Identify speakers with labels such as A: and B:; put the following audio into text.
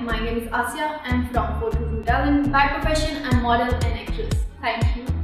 A: my name is Asya. I'm from 422 Talent. By profession, I'm model and actress. Thank you.